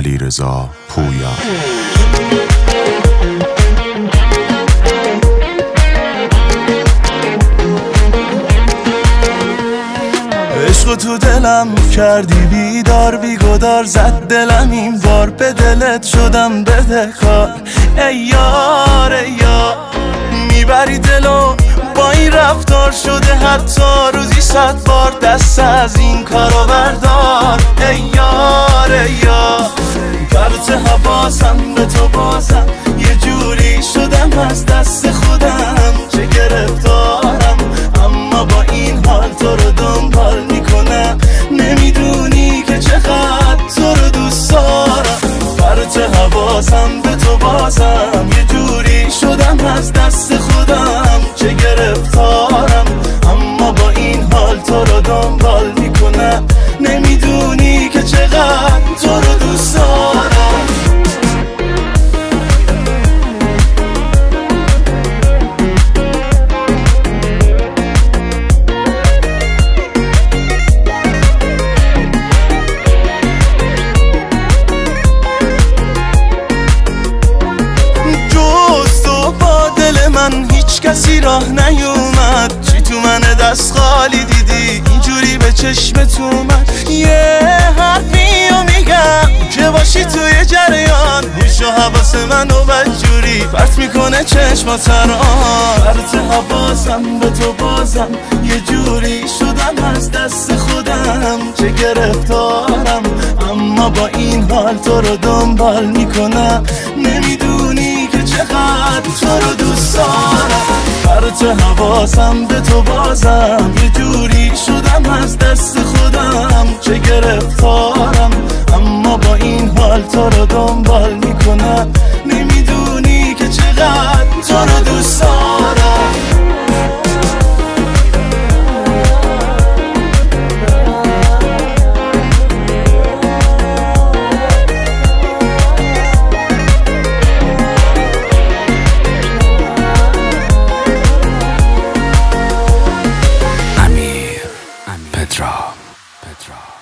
علیرضا پویا. عشق تو دلم کردی بیدار، بیگدار زد دلم این بار، به دلت شدم بدهکار. ای یار ای یار، میبری دلو با این رفتار، شده حتی روزی 100 بار دست از این کارو بردار. ای یار ای یار، پرت حواسم به تو بازم، یه جوری شدم از دست خودم، چه گرفتارم اما با این حال تو رو دنبال میکنم. نمیدونی که چقدر تو رو دوست دارم، پرت حواسم به تو بازم، یه جوری شدم از دست خودم، چه گرفتارم اما با این حال تو رو دنبال میکنم. نمیدونی که چقدر تو رو دوست دارم. هیچ کسی راه نیومد، چی تو من دست خالی دیدی اینجوری به چشمت اومد. یه حرفی رو میگم که باشی توی جریان، هوش و حواس منو بدجوری پرت میکنه چشمات ران. پرت حواسم به تو بازم، یه جوری شدم از دست خودم، چه گرفتارم اما با این حال تو رو دنبال میکنم. نمیدونی که چقدر تو رو دوست دارم، پرت حواسم به تو بازم، یه جوری شدم از دست خودم، چه گرفتارم اما با این حال تو رو دنبال میکنم. نمیدونی که چقدر تو رو دوست دارم. Petra.